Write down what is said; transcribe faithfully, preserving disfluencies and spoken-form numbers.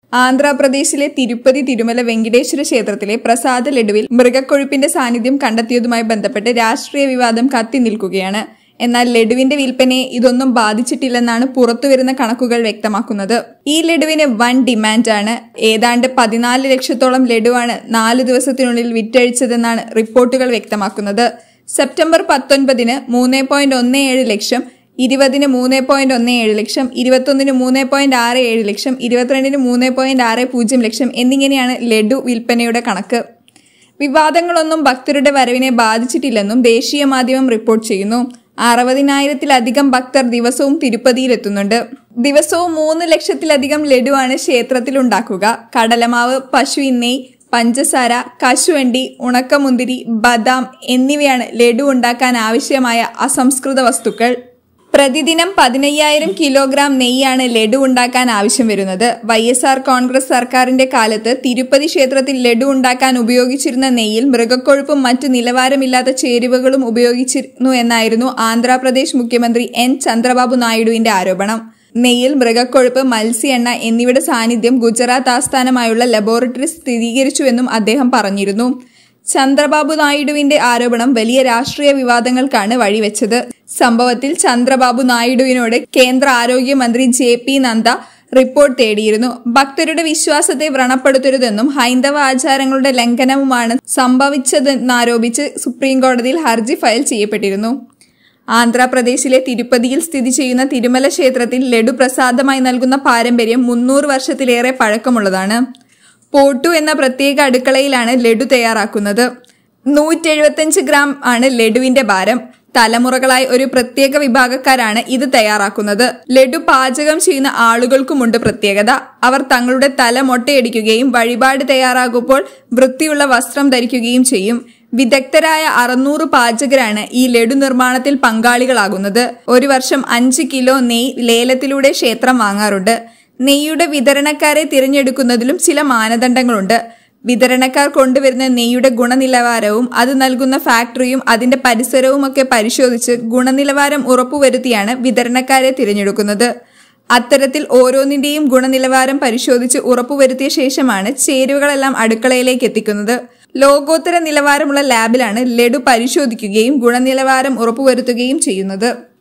ആന്ധ്രാപ്രദേശിലെ തിരുപ്പതി തിരുമല വെങ്കിടേശ്വര ക്ഷേത്രത്തിലെ പ്രസാദ ലഡുവിൽ മൃഗക്കൊഴുപ്പിന്റെ സാന്നിധ്യം കണ്ടെത്തിയതുമായി ബന്ധപ്പെട്ട് രാഷ്ട്രീയ വിവാദം കത്തി നിൽക്കുകയാണ്. എന്നാൽ ലഡുവിന്റെ വിൽപ്പനയെ ഇതൊന്നും ബാധിച്ചിട്ടില്ലെന്നാണ് പുറത്തുവരുന്ന കണക്കുകൾ വ്യക്തമാക്കുന്നത്. ഈ ലഡുവിന് വൻ ഡിമാൻഡാണ്. ഏതാണ്ട് പതിനാല് ലക്ഷത്തോളം ലഡുവാണ് നാലു ദിവസത്തിനുള്ളിൽ വിറ്റഴിച്ചതെന്നാണ് റിപ്പോർട്ടുകൾ വ്യക്തമാക്കുന്നത്. സെപ്റ്റംബർ പത്തൊൻപതിന് മൂന്ന് പോയിന്റ് ഒന്ന് ഏഴ് ലക്ഷം, ഇരുപതിന് മൂന്ന് പോയിന്റ് ഒന്ന് ഏഴ് ലക്ഷം, ഇരുപത്തൊന്നിന് മൂന്ന് പോയിന്റ് ആറ് ഏഴ് ലക്ഷം, ഇരുപത്തിരണ്ടിന് മൂന്ന് പോയിന്റ് ആറ് പൂജ്യം ലക്ഷം എന്നിങ്ങനെയാണ് ലഡു വിൽപ്പനയുടെ കണക്ക്. വിവാദങ്ങളൊന്നും ഭക്തരുടെ വരവിനെ ബാധിച്ചിട്ടില്ലെന്നും ദേശീയ മാധ്യമം റിപ്പോർട്ട് ചെയ്യുന്നു. അറുപതിനായിരത്തിലധികം ഭക്തർ ദിവസവും തിരുപ്പതിയിലെത്തുന്നുണ്ട്. ദിവസവും മൂന്ന് ലക്ഷത്തിലധികം ലഡുവാണ് ക്ഷേത്രത്തിൽ ഉണ്ടാക്കുക. കടലമാവ്, പശുവിൻ നെയ്യ്, പഞ്ചസാര, കശുവണ്ടി, ഉണക്കമുന്തിരി, ബദാം എന്നിവയാണ് ലഡു ഉണ്ടാക്കാൻ ആവശ്യമായ അസംസ്കൃത വസ്തുക്കൾ. പ്രതിദിനം പതിനയ്യായിരം കിലോഗ്രാം നെയ്യാണ് ലഡു ഉണ്ടാക്കാൻ ആവശ്യം വരുന്നത്. വൈ എസ് ആർ കോൺഗ്രസ് സർക്കാരിന്റെ കാലത്ത് തിരുപ്പതി ക്ഷേത്രത്തിൽ ലഡു ഉണ്ടാക്കാൻ ഉപയോഗിച്ചിരുന്ന നെയ്യിൽ മൃഗക്കൊഴുപ്പും മറ്റു നിലവാരമില്ലാത്ത ചേരുവകളും ഉപയോഗിച്ചിരുന്നു എന്നായിരുന്നു ആന്ധ്രാപ്രദേശ് മുഖ്യമന്ത്രി എൻ ചന്ദ്രബാബു നായിഡുവിന്റെ ആരോപണം. നെയ്യിൽ മൃഗക്കൊഴുപ്പ്, മത്സ്യ എണ്ണ എന്നിവയുടെ സാന്നിധ്യം ഗുജറാത്ത് ആസ്ഥാനമായുള്ള ലബോറട്ടറി സ്ഥിരീകരിച്ചുവെന്നും അദ്ദേഹം പറഞ്ഞിരുന്നു. ചന്ദ്രബാബു നായിഡുവിന്റെ ആരോപണം വലിയ രാഷ്ട്രീയ വിവാദങ്ങൾക്കാണ് വഴിവെച്ചത്. സംഭവത്തിൽ ചന്ദ്രബാബു നായിഡുവിനോട് കേന്ദ്ര ആരോഗ്യമന്ത്രി ജെ പി നദ്ദ റിപ്പോർട്ട് തേടിയിരുന്നു. ഭക്തരുടെ വിശ്വാസത്തെ വ്രണപ്പെടുത്തരുതെന്നും ഹൈന്ദവ ആചാരങ്ങളുടെ ലംഘനവുമാണ് സംഭവിച്ചതെന്നാരോപിച്ച് സുപ്രീംകോടതിയിൽ ഹർജി ഫയൽ ചെയ്യപ്പെട്ടിരുന്നു. ആന്ധ്രാപ്രദേശിലെ തിരുപ്പതിയിൽ സ്ഥിതി ചെയ്യുന്ന തിരുമല ക്ഷേത്രത്തിൽ ലഡു പ്രസാദമായി നൽകുന്ന പാരമ്പര്യം മുന്നൂറ് വർഷത്തിലേറെ പഴക്കമുള്ളതാണ്. പോട്ടു എന്ന പ്രത്യേക അടുക്കളയിലാണ് ലഡു തയ്യാറാക്കുന്നത്. നൂറ്റി എഴുപത്തിയഞ്ച് ഗ്രാം ആണ് ലഡുവിന്റെ ഭാരം. തലമുറകളായി ഒരു പ്രത്യേക വിഭാഗക്കാരാണ് ഇത് തയ്യാറാക്കുന്നത്. ലഡു പാചകം ചെയ്യുന്ന ആളുകൾക്കുമുണ്ട് പ്രത്യേകത. അവർ തങ്ങളുടെ തല മൊട്ടയടിക്കുകയും വഴിപാട് തയ്യാറാകുമ്പോൾ വൃത്തിയുള്ള വസ്ത്രം ധരിക്കുകയും ചെയ്യും. വിദഗ്ധരായ അറുന്നൂറ് പാചകരാണ് ഈ ലഡു നിർമ്മാണത്തിൽ പങ്കാളികളാകുന്നത്. ഒരു വർഷം അഞ്ച് കിലോ നെയ്യ് ലേലത്തിലൂടെ ക്ഷേത്രം വാങ്ങാറുണ്ട്. നെയ്യുടെ വിതരണക്കാരെ തിരഞ്ഞെടുക്കുന്നതിലും ചില മാനദണ്ഡങ്ങളുണ്ട്. വിതരണക്കാർ കൊണ്ടുവരുന്ന നെയ്യുടെ ഗുണനിലവാരവും അത് നൽകുന്ന ഫാക്ടറിയും അതിന്റെ പരിസരവും ഒക്കെ പരിശോധിച്ച് ഗുണനിലവാരം ഉറപ്പുവരുത്തിയാണ് വിതരണക്കാരെ തിരഞ്ഞെടുക്കുന്നത്. അത്തരത്തിൽ ഓരോന്നിന്റെയും ഗുണനിലവാരം പരിശോധിച്ച് ഉറപ്പുവരുത്തിയ ശേഷമാണ് ചേരുവകളെല്ലാം അടുക്കളയിലേക്ക് എത്തിക്കുന്നത്. ലോകോത്തര നിലവാരമുള്ള ലാബിലാണ് ലഡു പരിശോധിക്കുകയും ഗുണനിലവാരം ഉറപ്പുവരുത്തുകയും ചെയ്യുന്നത്.